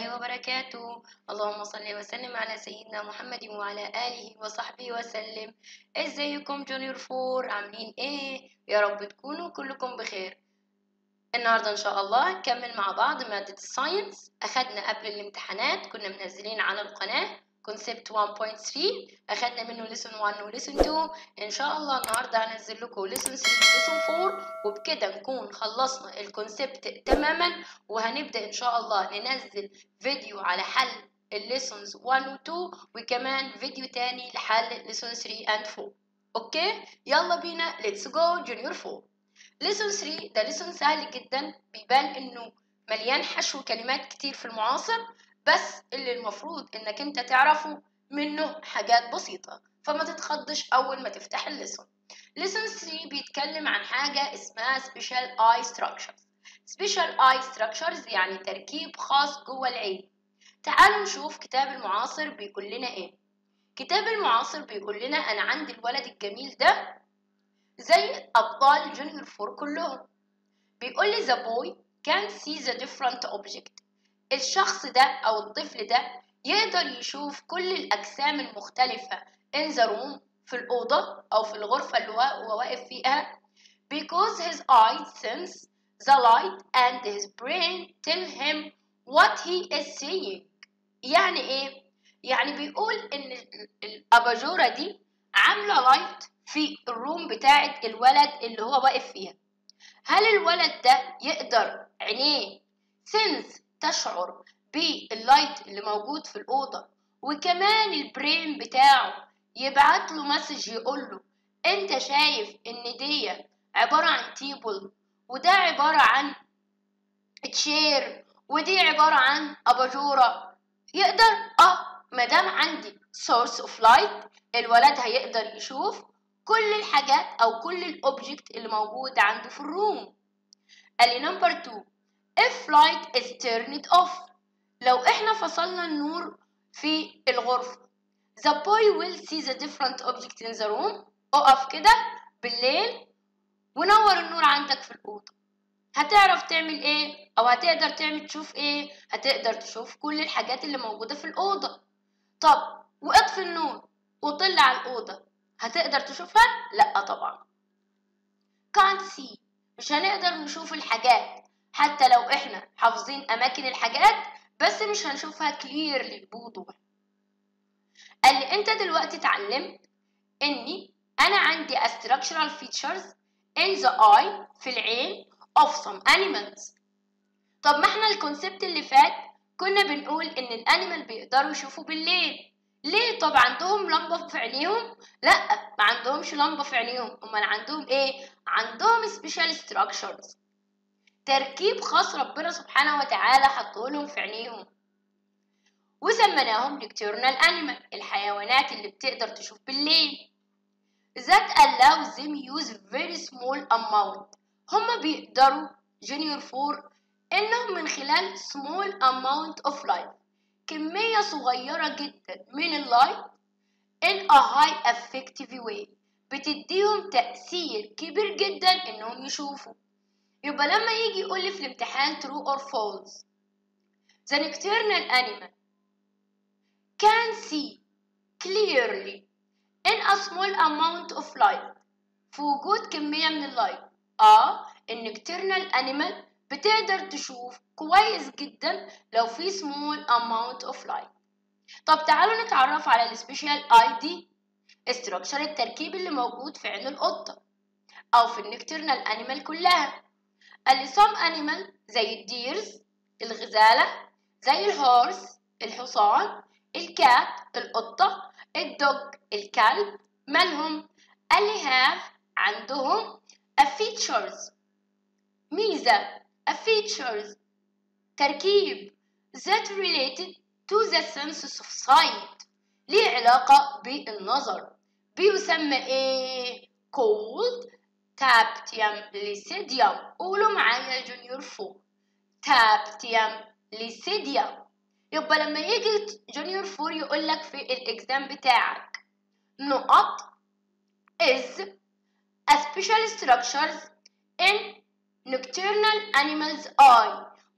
الله وبركاته. اللهم صل وسلم على سيدنا محمد وعلى آله وصحبه وسلم. ازيكم جونيور فور؟ عاملين ايه؟ يا رب تكونوا كلكم بخير. النهاردة ان شاء الله نكمل مع بعض مادة الساينس. اخدنا قبل الامتحانات كنا منزلين على القناة كونسبت 1.3، اخدنا منه ليسون 1 وليسون 2. ان شاء الله النهارده هنزل لكم ليسون 3 وليسون 4، وبكده نكون خلصنا الكونسبت تماما، وهنبدأ ان شاء الله ننزل فيديو على حل الليسونز 1 و 2، وكمان فيديو تاني لحل ليسون 3 and 4. اوكي، يلا بينا، ليتس جو جونيور 4. ليسون 3 ده ليسون سهل جدا، بيبان انه مليان حشو كلمات كتير في المعاصر، بس اللي المفروض انك انت تعرفه منه حاجات بسيطة، فما تتخضش اول ما تفتح الليسون. ليسون 3 بيتكلم عن حاجة اسمها special eye structures. special eye structures يعني تركيب خاص جوه العين. تعالوا نشوف كتاب المعاصر بيقول لنا ايه. كتاب المعاصر بيقول لنا انا عندي الولد الجميل ده زي أبطال جونيور 4 كلهم. بيقول لي the boy can see the different object. الشخص ده أو الطفل ده يقدر يشوف كل الأجسام المختلفة in the room، في الأوضة أو في الغرفة اللي هو واقف فيها، because his eyes sense the light and his brain tell him what he is seeing. يعني إيه؟ يعني بيقول إن الأباجورة دي عاملة لايت في الروم بتاعت الولد اللي هو واقف فيها. هل الولد ده يقدر عينيه سنس تشعر باللايت اللي موجود في الأوضة، وكمان البرين بتاعه يبعت له مسج يقول له انت شايف ان دي عبارة عن تيبل، وده عبارة عن تشير، ودي عبارة عن أباجورة؟ يقدر مادام عندي source of light الولد هيقدر يشوف كل الحاجات أو كل الأوبجكت اللي موجود عنده في الروم. قال لي نمبر 2 if light is turned off، لو احنا فصلنا النور في الغرفة the boy will see the different object in the room. اقف كده بالليل ونور النور عندك في الأوضة، هتعرف تعمل ايه؟ او هتقدر تشوف ايه؟ هتقدر تشوف كل الحاجات اللي موجودة في الأوضة. طب واطفي النور وطل على الأوضة، هتقدر تشوفها؟ لا طبعا. can't see، مش هنقدر نشوف الحاجات حتى لو احنا حافظين اماكن الحاجات، بس مش هنشوفها clearly بوضوح. قال لي انت دلوقتي اتعلمت اني انا عندي structural features in the eye، في العين، of some animals. طب ما احنا الكونسبت اللي فات كنا بنقول ان الانيمال بيقدروا يشوفوا بالليل. ليه؟ طب عندهم لمبة في عينيهم؟ لا، ما عندهمش لمبة في عينيهم. امال عندهم ايه؟ عندهم special structures، تركيب خاص ربنا سبحانه وتعالى حطه لهم في عينيهم، وسميناهم nocturnal animal، الحيوانات اللي بتقدر تشوف بالليل. that allows them use very small amount. هما بيقدروا جونيور 4 انهم من خلال small amount of light، كمية صغيرة جدا من اللايت in a high effective way، بتديهم تأثير كبير جدا انهم يشوفوا. يبقى لما يجي يقول لي في الامتحان true or false the nocturnal animal can see clearly in a small amount of light، في وجود كمية من اللايت، النكترنال انيمال بتقدر تشوف كويس جدا لو في small amount of light. طب تعالوا نتعرف على السبيشال اي دي structure، التركيب اللي موجود في عين القطة او في النكترنال انيمال كلها. قال لي some animal زي الديرز الغزالة، زي الهورس الحصان، الكات القطة، الدوج الكلب، مالهم؟ قال لي have عندهم a features ميزة، a features تركيب that related to the sense of sight، ليه علاقة بالنظر، بيسمى ايه؟ called tapetum lucidum. قولوا معايا جونيور 4 tapetum lucidum. يبقى لما يجي جونيور 4 يقول لك في الاكزام بتاعك نقط is a special structures in nocturnal animals eye،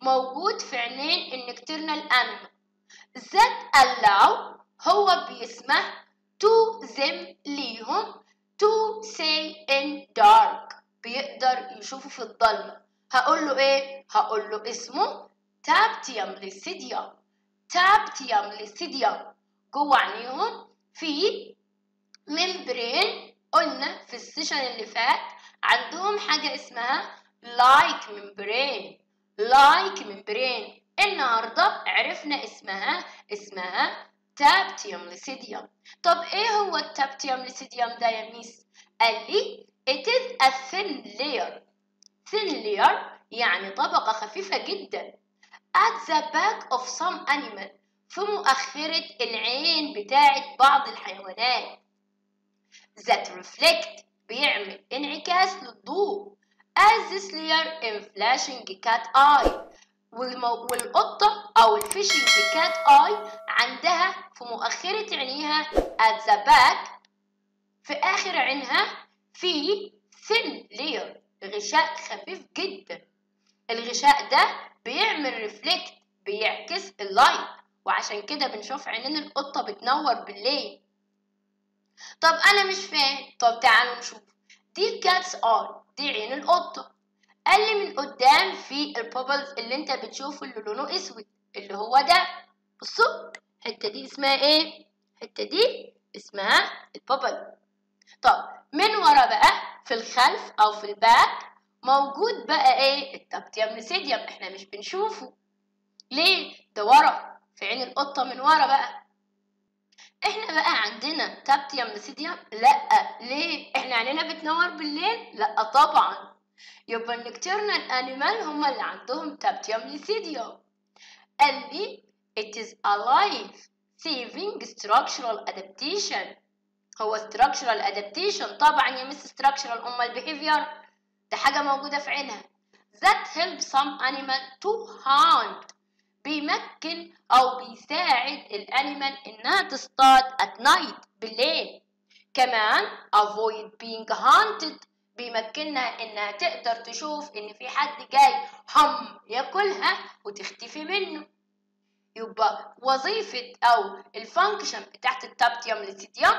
موجود في عينين النكترنال animal that allow هو بيسمح to them ليهم to see in dark بيقدر يشوفه في الضلمة. هقول له ايه؟ هقول له اسمه تابتيوم ليسيديوم. تابتيوم ليسيديوم جوه عينيهم في ممبرين. قلنا في السيشن اللي فات عندهم حاجة اسمها لايك ممبرين. لايك ممبرين النهارده عرفنا اسمها تابتيوم ليسيديوم. طب ايه هو التابتيوم ليسيديوم ده يا ميس؟ قال لي it is a thin layer. thin layer يعني طبقة خفيفة جدا at the back of some animal في مؤخرة العين بتاعت بعض الحيوانات that reflect بيعمل انعكاس للضوء as this layer in flashing cat eye. والقطة أو الفيشنج كات آي عندها في مؤخرة عينيها at the back في آخر عينها في thin layer غشاء خفيف جدا. الغشاء ده بيعمل ريفلكت بيعكس اللايت وعشان كده بنشوف عينين القطة بتنور بالليل. طب أنا مش فاهم. طب تعالوا نشوف. دي الكاتس آي دي عين القطة. قال لي من قدام في البابلز اللي انت بتشوفه اللي لونه اسود اللي هو ده. بصوا الحته دي اسمها ايه؟ الحته دي اسمها البابل. طب من ورا بقى في الخلف او في الباك موجود بقى ايه؟ التابتيوم ليسيديوم. احنا مش بنشوفه ليه؟ ده ورا في عين القطه من ورا بقى. احنا بقى عندنا تابتيوم ليسيديوم؟ لا. ليه؟ احنا عينينا بتنور بالليل؟ لا طبعا. يبقى النكترنال انيمال هم اللي عندهم تابتيوم ليسيديوم. قال لي it is a life saving structural adaptation. هو structural adaptation طبعا يا مس structural امال behavior ده حاجه موجوده في عينها that helps some animal to hunt بيمكن او بيساعد الانيمال انها تصطاد at night بالليل. كمان avoid being hunted بيمكنها انها تقدر تشوف ان في حد جاي ياكلها وتختفي منه. يبقى وظيفة او الفانكشن بتاعت التابتيوم ليسيديوم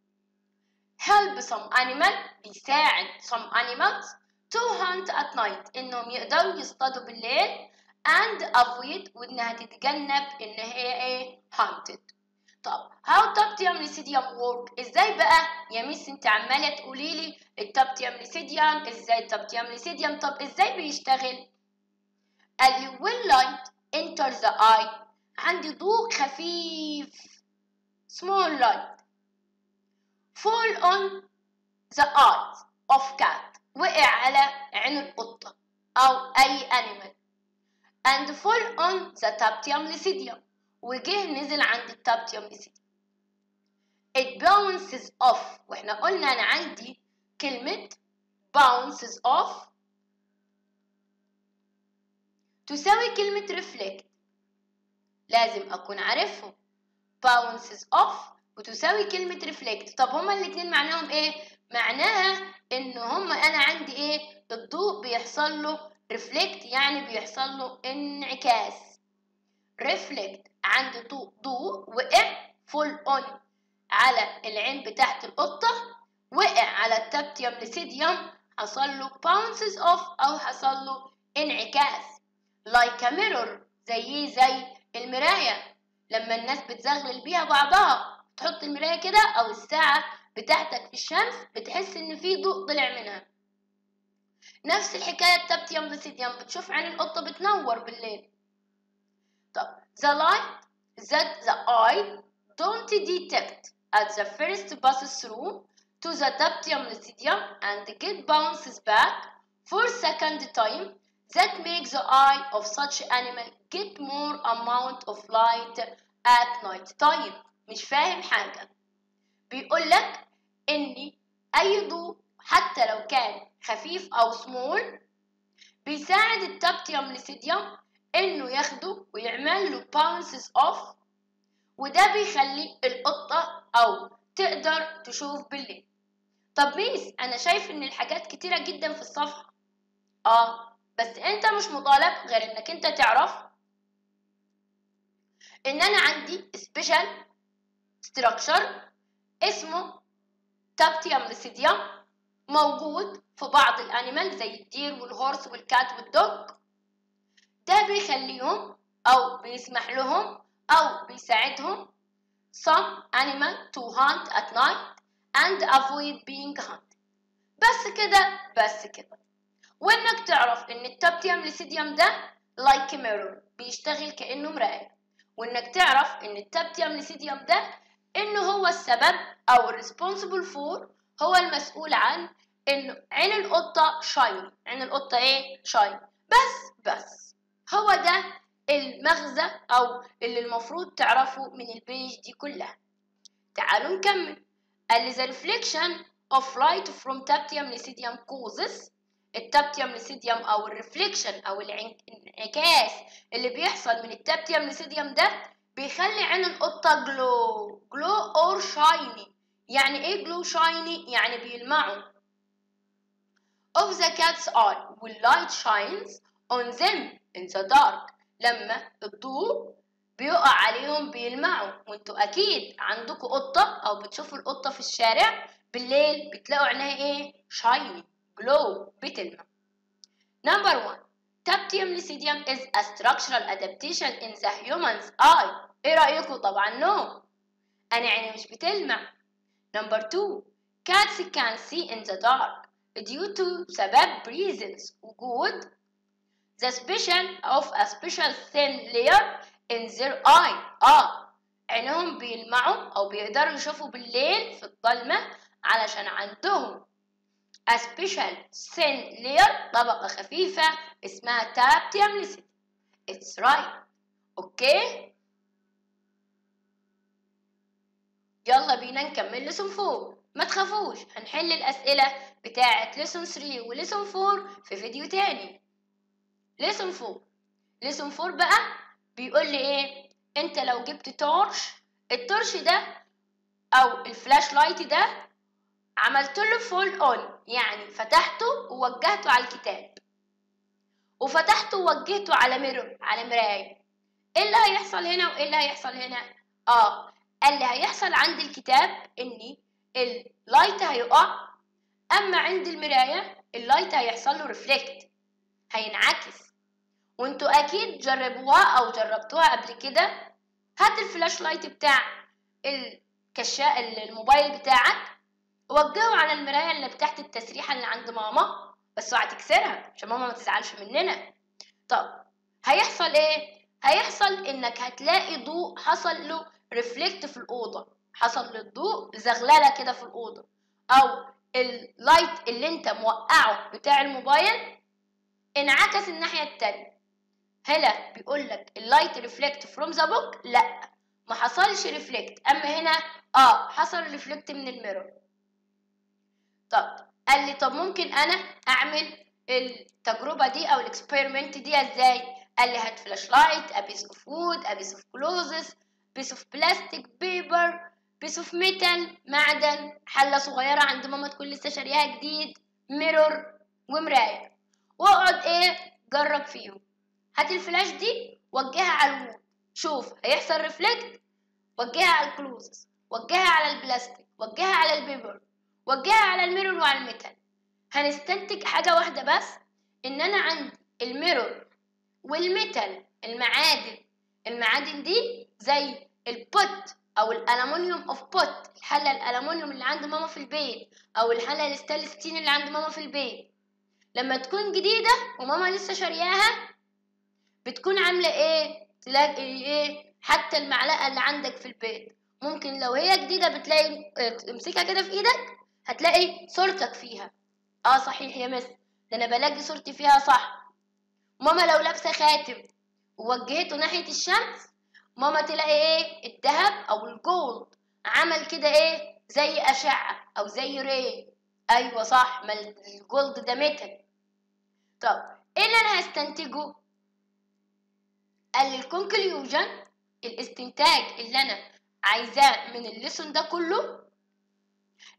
help some animal بيساعد some animals to hunt at night انهم يقدروا يصطادوا بالليل and avoid وانها تتجنب ان هي ايه hunted. طب how تابتيوم ليسيديوم work؟ ازاي بقى يا ميس انت عماله تقولي لي التابتيوم ليسيديوم ازاي التابتيوم ليسيديوم؟ طب ازاي بيشتغل؟ قال لي when light enters the eye عندي ضوء خفيف small light fall on the eyes of cat وقع على عين القطه او اي animal and fall on the تابتيوم ليسيديوم وجه نزل عند التابتيوم ليسيديوم. it bounces off واحنا قلنا انا عندي كلمة bounces off تساوي كلمة reflect لازم اكون عارفهم. bounces off وتساوي كلمة reflect. طب هما الاتنين معناهم ايه؟ معناها ان هما انا عندي ايه؟ الضوء بيحصل له reflect يعني بيحصل له انعكاس. reflect عندي ضوء وقع fall on على العين بتاعت القطة وقع على التابتيوم ليسيديوم حصل له bounces off أو حصل له انعكاس like a mirror زي المراية لما الناس بتزغلل بيها بعضها تحط المراية كده أو الساعة بتاعتك في الشمس بتحس إن في ضوء طلع منها. نفس الحكاية التابتيوم ليسيديوم بتشوف عين القطة بتنور بالليل. طب the light that the eye don't detect at the first passes through to the taptium lucidium and get bounces back for second time that makes the eye of such animal get more amount of light at night time. مش فاهم حاجة. بيقولك إن أي ضوء حتى لو كان خفيف أو سمول بيساعد التابتيوم ليسيديوم إنه ياخده ويعمل له bounces off وده بيخلي القطة أو تقدر تشوف بالليل. طب ميس أنا شايف إن الحاجات كتيرة جدا في الصفحة. بس انت مش مطالب غير انك انت تعرف ان انا عندي سبيشال ستراكشر اسمه تابتيوم ليسيديوم موجود في بعض الانيمال زي الدير والهورس والكات والدوج. ده بيخليهم او بيسمح لهم او بيساعدهم some animal to hunt at night and avoid being hunted. بس كده. وانك تعرف ان التابتيوم ليسيديوم ده like mirror بيشتغل كأنه مراية، وانك تعرف ان التابتيوم ليسيديوم ده انه هو السبب او responsible for، هو المسؤول عن انه عين القطة شاين. عين القطة ايه؟ شاين. بس هو ده المغزى او اللي المفروض تعرفه من البيج دي كلها. تعالوا نكمل. قال لي the reflection of light from tactium lucidium causes، التابتيوم ليسيديوم او الريفليكشن او الانعكاس اللي بيحصل من التابتيوم ليسيديوم ده بيخلي عين القطة glow or shiny. يعني ايه glow shiny؟ يعني بيلمعوا. of the cat's eye when light shines on them in the dark، لما الضوء بيقع عليهم بيلمعوا. وانتوا اكيد عندكم قطة او بتشوفوا القطة في الشارع بالليل بتلاقوا عينها ايه؟ shiny glow، بتلمع. Number 1 Tactium lucidium is a structural adaptation in the human's eye. ايه رأيكم؟ طبعا no، انا عيني مش بتلمع. Number 2 Cats can see in the dark due to سبب reasons وجود the special thin layer in their eye. عينهم بيلمعوا او بيقدروا يشوفوا بالليل في الظلمة علشان عندهم a special thin layer، طبقة خفيفة اسمها تابتيوم ليسيديوم. It's right. اوكي، يلا بينا نكمل لسون 4. ما تخافوش، هنحل الأسئلة بتاعة لسون 3 ولسون 4 في فيديو تاني. لسون 4 بقى بيقول لي ايه؟ انت لو جبت تورش، التورش ده او الفلاش لايت ده عملت له فول اون، يعني فتحته ووجهته على الكتاب، وفتحته ووجهته على ميرور، على مراية. ايه اللي هيحصل هنا وايه اللي هيحصل هنا؟ قال لي هيحصل عند الكتاب ان اللايت هيقع، اما عند المراية اللايت هيحصل له ريفلكت، هينعكس. وانتوا اكيد جربوها او جربتوها قبل كده. هات الفلاش لايت بتاع الموبايل بتاعك، وجهه على المراية اللي تحت التسريحة اللي عند ماما، بس اوعى تكسرها عشان ماما ما تزعلش مننا. طب هيحصل ايه؟ هيحصل انك هتلاقي ضوء حصل له ريفلكت في الأوضة، حصل للضوء زغللة كده في الأوضة، أو اللايت اللي انت موقعه بتاع الموبايل انعكس الناحية التانية. هنا بيقولك اللايت ريفلكت فروم ذا بوك، لا ما حصلش ريفلكت، اما هنا حصل ريفلكت من الميرور. طب قال لي طب ممكن انا اعمل التجربة دي او الاكسبيرمنت دي ازاي؟ قال لي هات فلاش لايت، a piece of wood, a piece of clothes, piece of plastic, paper, piece of metal، معدن، حلة صغيرة عند ماما تكون لسه شاريها جديد، ميرور ومراية، واقعد جرب فيهم. هات الفلاش دي وجهها على الوود، شوف هيحصل ريفلكت. وجهها على الكلوزز، وجهها على البلاستيك، وجهها على البيبر، وجهها على الميرور وعلى الميتال. هنستنتج حاجة واحدة بس، ان انا عندي الميرور والميتال، المعادن دي زي البوت او الالومنيوم اوف بوت، الحلة الالومنيوم اللي عند ماما في البيت، او الحلة الستانلس ستيل اللي عند ماما في البيت. لما تكون جديدة وماما لسه شارياها بتكون عاملة تلاقي حتى المعلقة اللي عندك في البيت ممكن لو هي جديدة بتلاقي تمسكها كده في ايدك هتلاقي صورتك فيها. صحيح يا مس، ده انا بلاقي صورتي فيها صح. ماما لو لابسة خاتم ووجهته ناحية الشمس، ماما تلاقي الذهب او الجولد عمل كده زي اشعة او زي ري. ايوه صح، ما الجولد ده ميتال. طب ايه اللي انا هستنتجه؟ قال لي الكونكليوجن، الاستنتاج اللي انا عايزاه من الليسون ده كله،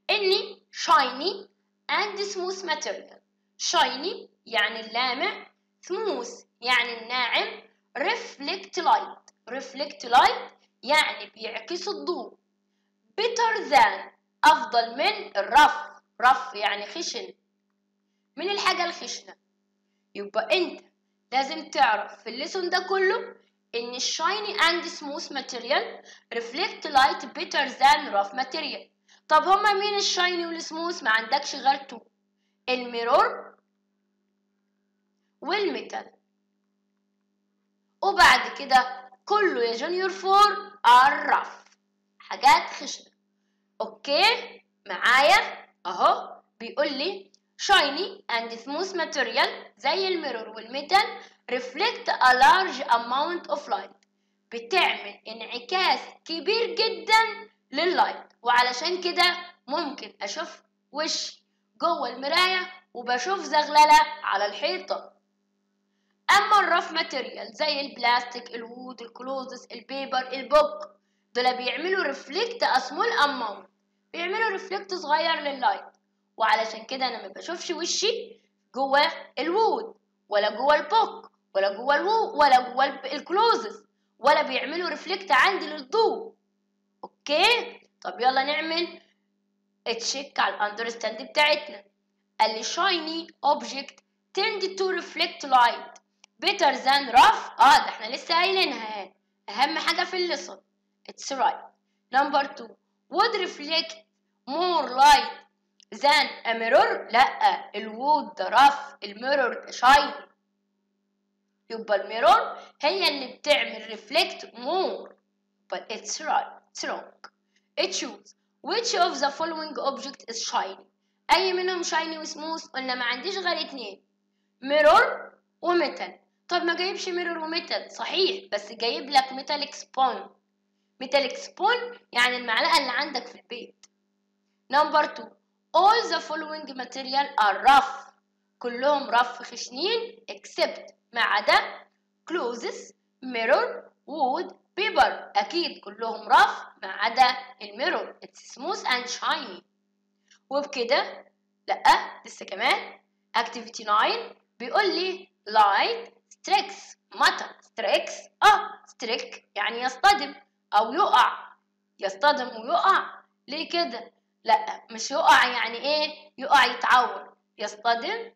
اني shiny and smooth material. shiny يعني اللامع smooth يعني الناعم، reflect light يعني بيعكس الضوء، better than أفضل من الرف يعني خشن، من الحاجة الخشنة. يبقى أنت لازم تعرف في الليسون ده كله إن shiny and smooth material reflect light better than rough material. طب هما مين الشايني والسموث؟ ما عندكش غير تو، الميرور والميتال. وبعد كده كله يا جونيور فور الرف، حاجات خشنة. اوكي معايا اهو، بيقول لي shiny and smooth material زي الميرور والميتال reflect a large amount of light، بتعمل انعكاس كبير جدا لللايت، وعلشان كده ممكن اشوف وشي جوه المراية وبشوف زغللة على الحيطة. اما الرف ماتيريال زي البلاستيك، الوود، الكلوزس، البيبر، البوك، دول بيعملوا ريفلكت اسمول اماونت، بيعملوا ريفلكت صغير لللايت، وعلشان كده انا ما بشوفش وشي جوه الوود ولا جوه البوك ولا جوه ولا جوه الكلوزس، ولا بيعملوا ريفلكت عندي للضوء. اوكي طب يلا نعمل تشيك على الاندرستاند بتاعتنا. قال لي shiny object tend to reflect light better than rough. ده احنا لسه قايلينها، اهم حاجه في الليسون. it's right. number 2 would reflect more light than a mirror. لا، الوود ده rough، الميرور ده shiny. يبقى الميرور هي اللي بتعمل reflect more، but it's right. it's wrong. choose which of the following object is shiny. اي منهم shiny وسموث؟ قلنا ما عنديش غير اتنين، ميرور وميتال. طب ما جايبش ميرور وميتال صحيح، بس جايب لك ميتاليك سبون. ميتاليك سبون يعني المعلقه اللي عندك في البيت. نمبر 2 all the following material are rough. كلهم رف خشنين except ما عدا clothes، mirror، wood، paper. اكيد كلهم رف ما عدا الميرور، it's smooth and shiny. وبكده لا لسه كمان activity 9 بيقول لي light strikes matter. strikes strike يعني يصطدم او يقع، يصطدم ويقع. ليه كده؟ لا مش يقع يعني ايه يقع يتعور، يصطدم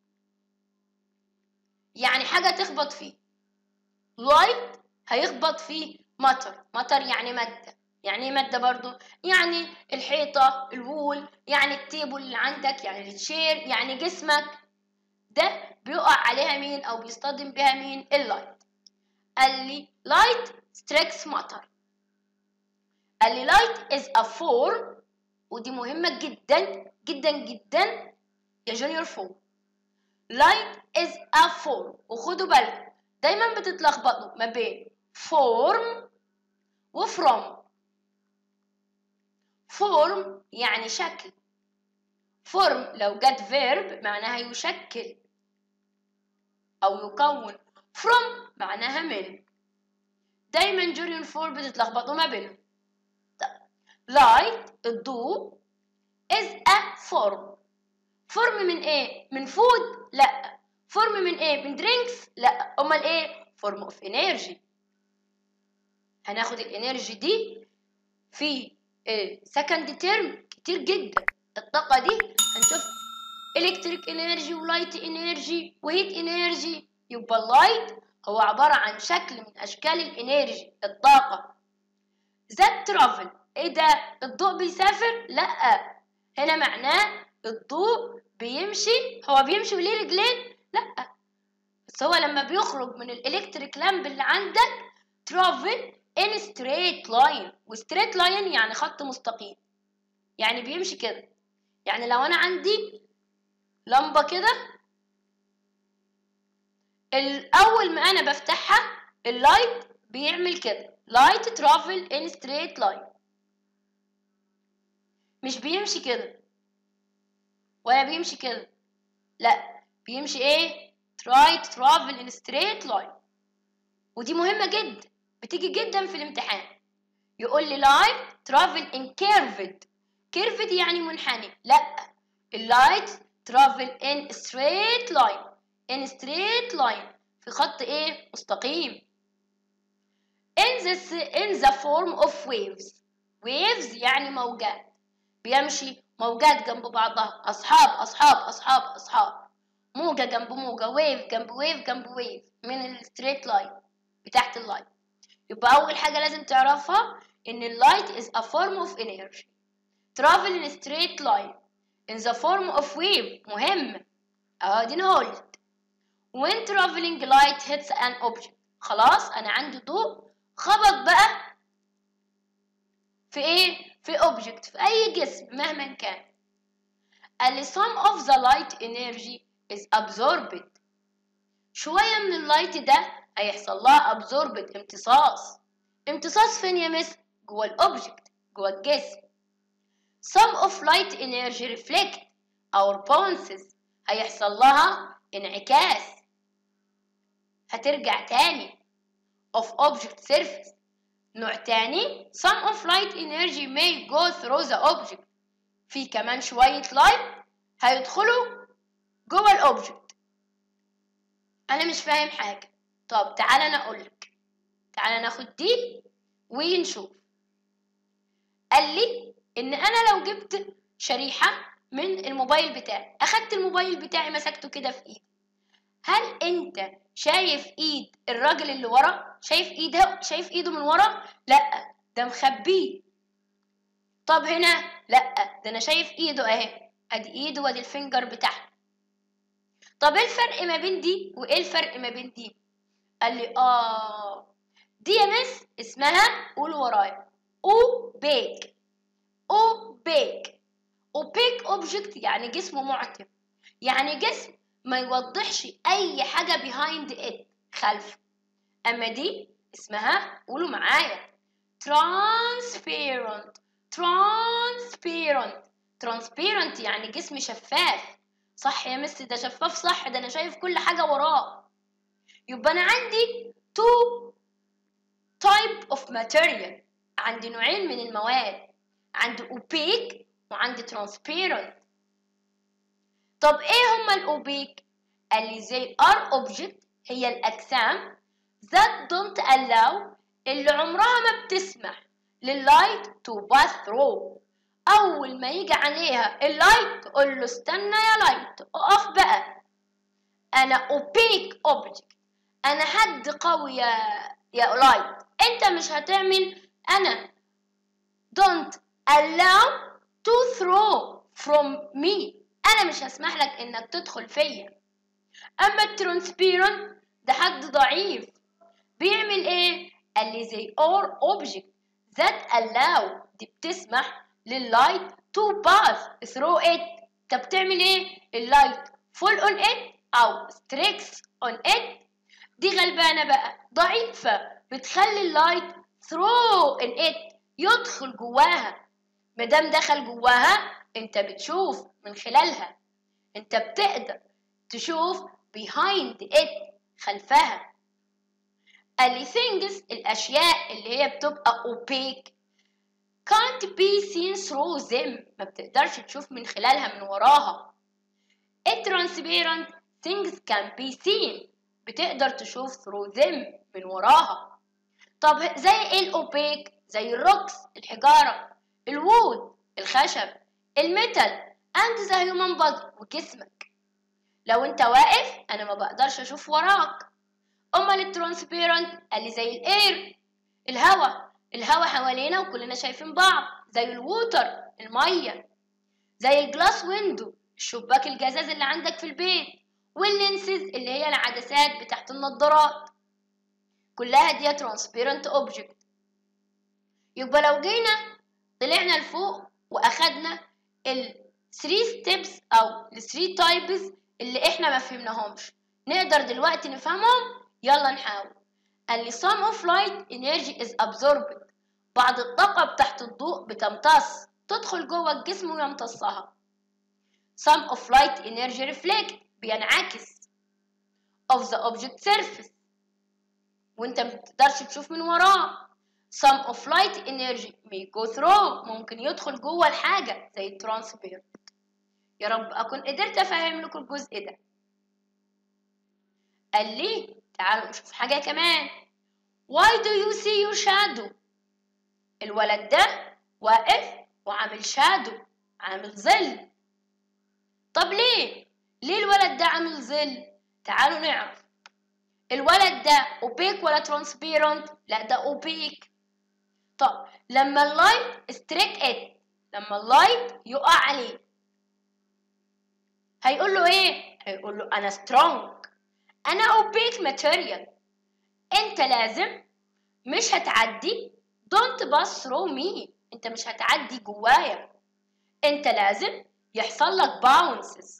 يعني حاجة تخبط فيه. light هيخبط فيه matter يعني مادة. يعني ايه مادة برضو؟ يعني الحيطة، الوول، يعني التيبل اللي عندك، يعني التشير، يعني جسمك ده بيقع عليها مين او بيصطدم بها مين؟ اللايت. قال لي light strikes matter. قال لي light is a form، ودي مهمة جدا جدا جدا يا جونيور فور. light is a form، وخدوا بالكم دايما بتتلخبطوا ما بين form و from. form يعني شكل، form لو جت verb معناها يشكل أو يكون، from معناها من. دايما جونيور فور بتتلخبطوا ما بينهم. light الضوء is a form. form من ايه؟ من food؟ لا. form من ايه؟ من drinks؟ لا. امال ايه؟ form of energy. هناخد الانرجي دي في second term كتير جدا. الطاقة دي هنشوف electric energy ولايت energy وهيت energy. يبقى اللايت هو عبارة عن شكل من اشكال الانرجي، الطاقة. that travel، ايه ده؟ الضوء بيسافر؟ لا، هنا معناه الضوء بيمشي. هو بيمشي وليه رجلين؟ لا، بس هو لما بيخرج من الالكتريك لامب اللي عندك travel in straight line، وستريت لاين يعني خط مستقيم، يعني بيمشي كده. يعني لو انا عندي لمبة كده، الاول ما انا بفتحها اللايت بيعمل كده، light travel in straight line، مش بيمشي كده ولا بيمشي كده، لا بيمشي ايه؟ try to travel in straight line. ودي مهمة جدا، بتيجي جدا في الامتحان. يقول لي light travel in curved يعني منحني. لا، اللايت travel in straight line in straight line في خط ايه؟ مستقيم. in the form of waves. waves يعني موجات، بيمشي موجات جنب بعضها، أصحاب أصحاب أصحاب أصحاب، موجة جنب موجة، wave جنب wave جنب wave من الستريت لاين بتاعت اللايت. يبقى أول حاجة لازم تعرفها إن اللايت is a form of energy travel in a straight line in the form of wave. مهم أدي قلت when traveling light hits an object. خلاص أنا عندي ضوء خبط بقى في إيه؟ في object، في أي جسم مهما كان. قال some of the light energy is absorbed. شوية من اللايت ده هيحصل لها absorbed، امتصاص. امتصاص فين يا مس؟ جوه الأوبجكت، جوه الجسم. some of light energy reflect our bounces. هيحصل لها انعكاس، هترجع تاني of object surface. نوع تاني some of light energy may go through the object. في كمان شوية لايت هيدخلوا جوه الأوبجكت. أنا مش فاهم حاجة. طب تعالى أنا أقولك، تعالى ناخد دي ونشوف. قال لي إن أنا لو جبت شريحة من الموبايل بتاعي، أخدت الموبايل بتاعي مسكته كده في إيدي، هل أنت شايف إيد الراجل اللي ورا؟ شايف إيده من ورا؟ لأ، ده مخبيه. طب هنا؟ لأ، ده أنا شايف إيده أهي، أدي إيده وأدي الفينجر بتاعها. طب إيه الفرق ما بين دي وإيه الفرق ما بين دي؟ قال لي دي يا مس اسمها، قول ورايا، اوبيك. اوبيك اوبيك اوبجكت يعني جسم معتم، يعني جسم ما يوضحش اي حاجه behind it، خلفه. اما دي اسمها، قولوا معايا، transparent. transparent transparent يعني جسم شفاف. صح يا مس، ده شفاف، صح، ده انا شايف كل حاجه وراه. يبقى انا عندي two type of material، عندي نوعين من المواد، عندي opaque وعندي transparent. طب ايه هما الاوبيك؟ قال لي they are object، هي الاجسام that don't allow، اللي عمرها ما بتسمح لللايت to pass through. اول ما يجي عليها اللايت تقول له استنى يا لايت، اقف بقى، انا opaque object، انا حد قوي يا لايت، انت مش هتعمل، انا don't allow to throw from me، انا مش هسمح لك انك تدخل فيا. اما الترانسبيرنت ده حد ضعيف، بيعمل ايه؟ قال لي they are object that allow، دي بتسمح لللايت to pass through it. طب بتعمل ايه؟ اللايت fall on it او strikes on it. دي غلبانه بقى، ضعيفه، بتخلي اللايت through in it، يدخل جواها. مادام دخل جواها انت بتشوف من خلالها، انت بتقدر تشوف behind it، خلفها. قال لي things، الاشياء اللي هي بتبقى opaque can't be seen through them، ما بتقدرش تشوف من خلالها، من وراها. transparent things can be seen، بتقدر تشوف through them، من وراها. طب زي ايه الاوبيك؟ زي الروكس، الحجارة، الوود، الخشب، الميتال and the human body، وجسمك. لو انت واقف انا ما بقدرش اشوف وراك. امال الترانسبيرنت؟ قال لي زي الاير، الهوا حوالينا وكلنا شايفين بعض، زي الووتر، الميه، زي الجلاس ويندو، الشباك الجزاز اللي عندك في البيت، واللينسز اللي هي العدسات بتاعت النضارات، كلها دي ترانسبيرنت اوبجكت. يبقى لو جينا طلعنا لفوق واخدنا ال 3 ستيبس او ال 3 تايبس اللي احنا ما فهمناهمش، نقدر دلوقتي نفهمهم؟ يلا نحاول. قال لي some of light energy is absorbed، بعض الطاقة بتاعت الضوء بتمتص، تدخل جوه الجسم ويمتصها. some of light energy reflect، بينعكس of the object surface، وانت متقدرش تشوف من وراه. some of light energy may go through، ممكن يدخل جوه الحاجة زي الترانسبيرنت. يا رب أكون قدرت أفهم لكم الجزء ده. قال لي تعالوا نشوف حاجة كمان. Why do you see your shadow؟ الولد ده واقف وعامل شادو، عامل ظل. طب ليه الولد ده عامل ظل؟ تعالوا نعرف. الولد ده opaque ولا transparent؟ لا ده opaque. طب لما اللايت strike it، لما اللايت يقع عليه هيقول له ايه؟ هيقول له انا strong، انا opaque material، انت لازم مش هتعدي، don't pass through me، انت مش هتعدي جوايا، انت لازم يحصل لك bounces.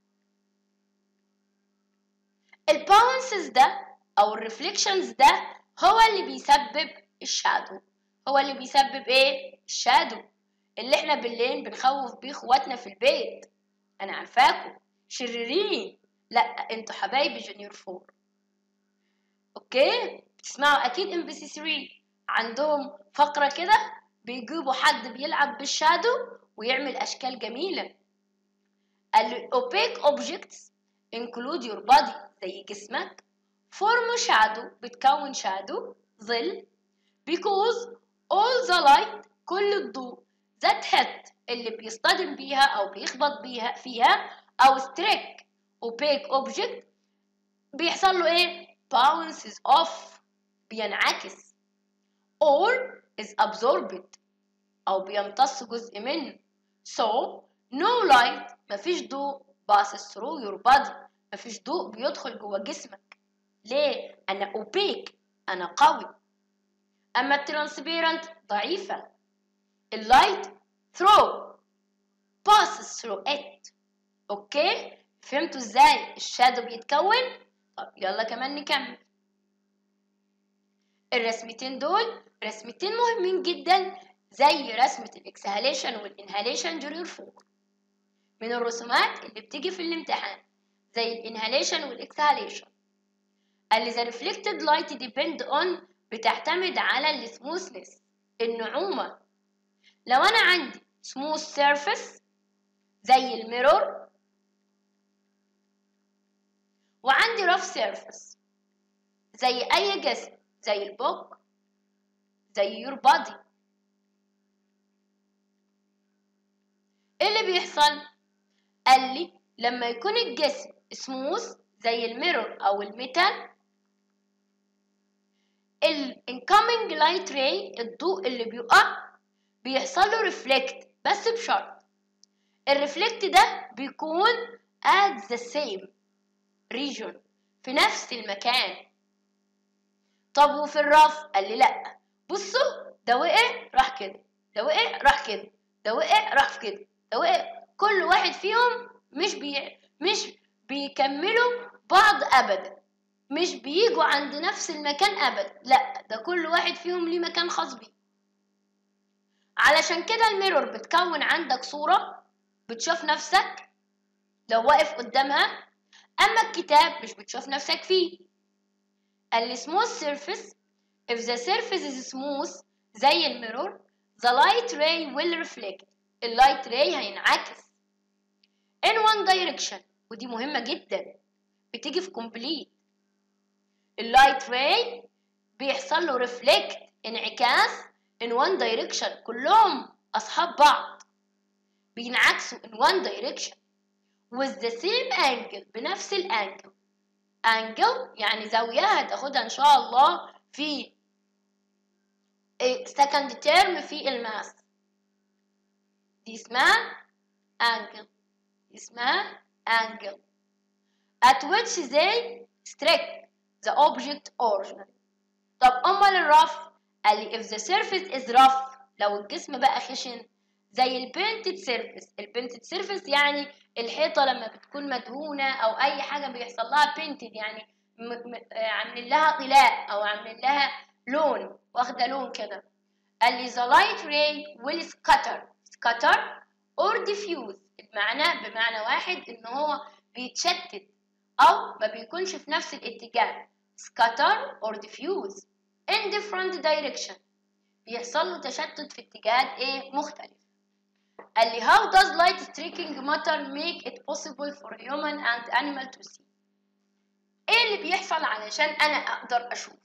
الباونسز ده او الريفليكشنز ده هو اللي بيسبب الشادو. هو اللي بيسبب ايه؟ الشادو اللي احنا بالليل بنخوف بيه اخواتنا في البيت. انا عارفاكم شريرين، لا انتوا حبايبي جونيور 4. اوكي، بتسمعوا اكيد ام بي سي 3 عندهم فقره كده بيجيبوا حد بيلعب بالشادو ويعمل اشكال جميله. الاوبيك اوبجكتس include your body زي جسمك، form shadow بتكون شادو ظل، because all the light كل الضوء that hit اللي بيصطدم بيها او بيخبط بيها فيها او strike opaque object بيحصل له ايه؟ bounces off، بينعكس، or is absorbed او بيمتص جزء منه. so no light مفيش ضوء passes through your body، مفيش ضوء بيدخل جوه جسمك. ليه؟ انا opaque، انا قوي. اما الترانسبيرنت ضعيفة، اللايت through passes through it. اوكي، فهمتوا ازاي الشادو بيتكون؟ طب يلا كمان نكمل. الرسمتين دول رسمتين مهمين جدا زي رسمة الاكسهاليشن والانهاليشن جونيور 4 من الرسومات اللي بتيجي في الامتحان زي الانهاليشن والاكسهاليشن. اللي the reflected light depend on بتعتمد على السموثنس، النعومة. لو أنا عندي smooth surface زي الميرور وعندي rough surface زي أي جسم زي البوك زي your body، إيه اللي بيحصل؟ قال لي لما يكون الجسم smooth زي الميرور أو الميتال، ال incoming light ray الضوء اللي بيقع بيحصل له reflect، بس بشرط الريفلكت ده بيكون at the same region، في نفس المكان. طب وفي الرف؟ قال لي لا، بصوا ده وقع راح كده، ده وقع راح كده، ده وقع راح كده، ده وقع، كل واحد فيهم مش بيكملوا بعض ابدا، مش بيجوا عند نفس المكان ابدا، لا ده كل واحد فيهم ليه مكان خاص بيه. علشان كده الميرور بتكون عندك صورة بتشوف نفسك لو واقف قدامها، اما الكتاب مش بتشوف نفسك فيه. ال smooth surface if the surface is smooth زي الميرور the light ray will reflect، اللايت راي هينعكس in one direction، ودي مهمة جدا بتيجي في complete. اللايت راي بيحصل له reflect انعكاس in one direction، كلهم أصحاب بعض بينعكسوا in one direction with the same angle، بنفس الانجل. angle يعني زاوية هتاخدها إن شاء الله في second term في الماس، دي اسمها angle، دي اسمها angle at which they strike the object originally. طب أمال الرف؟ قال لي if the surface is rough، لو الجسم بقى خشن زي البينتد سيرفيس. البينتد سيرفيس يعني الحيطة لما بتكون مدهونة أو أي حاجة بيحصل لها بينتد، يعني عاملين لها طلاء أو عاملين لها لون، واخدة لون كده. قال لي the light ray will scatter or diffuse، المعنى بمعنى واحد إن هو بيتشتت أو ما بيكونش في نفس الاتجاه. scatter or diffuse in different direction، بيحصل له تشتت في اتجاهات ايه مختلف. قال لي how does light striking matter make it possible for human and animal to see؟ ايه اللي بيحصل علشان انا اقدر اشوف؟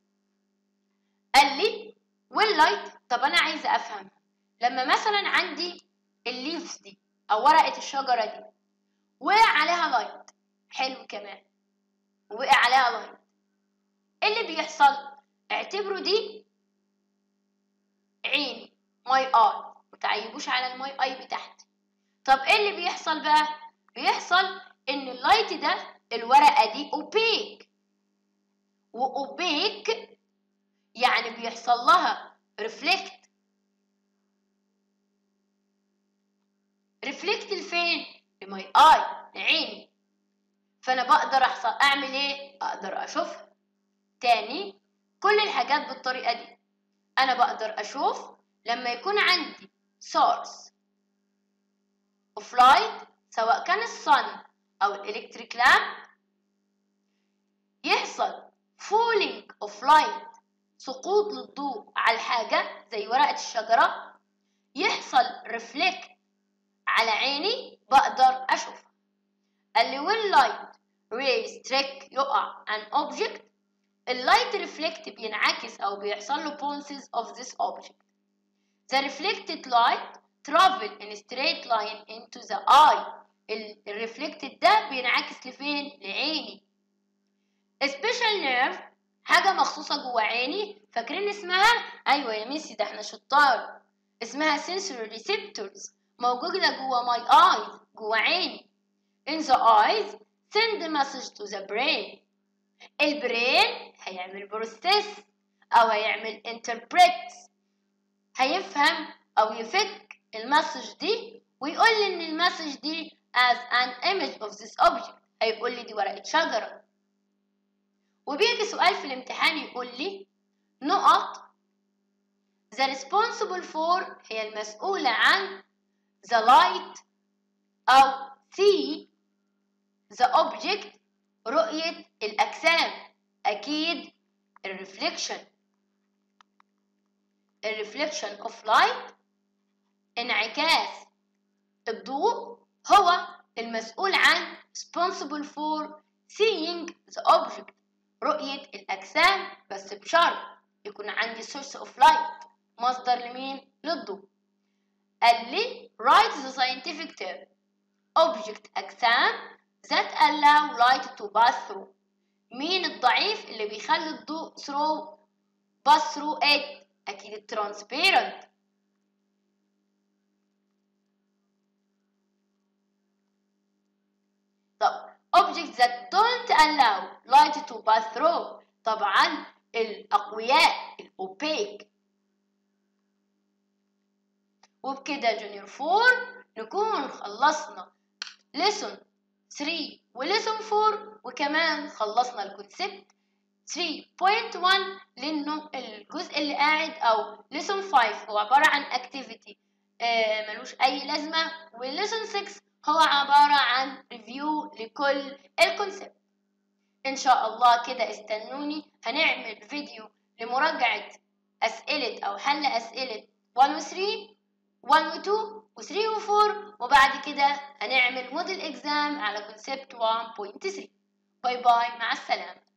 قال لي واللايت. طب انا عايزه افهم، لما مثلا عندي الليفز دي او ورقه الشجره دي وقع عليها لايت، حلو كمان، وقع عليها لايت، ايه اللي بيحصل؟ اعتبروا دي عيني، ماي اي، متعيبوش على الماي اي بتاعتي. طب ايه اللي بيحصل بقى؟ بيحصل ان اللايت ده، الورقه دي اوبيك، واوبيك يعني بيحصل لها ريفلكت. ريفلكت لفين؟ لماي اي، لعيني. فانا بقدر اعمل ايه؟ اقدر اشوفها تاني. كل الحاجات بالطريقه دي انا بقدر اشوف لما يكون عندي source of light، سواء كان الصن او الالكتريك لامب، يحصل falling of light، سقوط للضوء على حاجه زي ورقه الشجره، يحصل reflect على عيني، بقدر اشوفها. قال لي when light rays strike يقع an object، اللايت ريفلكت بينعكس او بيحصل له bounces of this object. The reflected light travel in straight line into the eye. الريفلكتد ده بينعكس لفين؟ لعيني. special nerve، حاجة مخصوصة جوه عيني، فاكرين اسمها؟ ايوه يا ميسي، ده احنا شطار. اسمها sensory receptors، موجودة جوه my eyes، جوه عيني. in the eyes send the message to the brain. البرين هيعمل بروسيس او هيعمل انتربريت، هيفهم او يفك المسج دي ويقول لي ان المسج دي as an image of this object، هيقول لي دي ورقة شجرة. وبيجي سؤال في الامتحان يقول لي نقط the responsible for، هي المسؤولة عن the light او see the object، رؤية الأجسام. أكيد الريفليكشن of light، انعكاس الضوء، هو المسؤول عن responsible for seeing the object، رؤية الأجسام، بس بشرط يكون عندي source of light، مصدر لمين؟ للضوء. قال لي write the scientific term object أجسام that allow light to pass through. مين الضعيف اللي بيخلي الضوء pass through it؟ أكيد الترانسبيرنت. طب objects that don't allow light to pass through، طبعا الأقوياء، الأوبيك. وبكده جونيور 4 نكون خلصنا lesson 3 وليسون 4، وكمان خلصنا الكونسبت 3.1، لأنه الجزء اللي قاعد أو ليسون 5 هو عبارة عن activity ملوش أي لازمة، والليسون 6 هو عبارة عن ريفيو لكل الكونسبت. إن شاء الله كده استنوني، هنعمل فيديو لمراجعة أسئلة أو حل أسئلة 1 و 3 1 و 2 و 3 و 4، وبعد كده هنعمل موديل إكزام على كونسبت 1.3. باي باي، مع السلامة.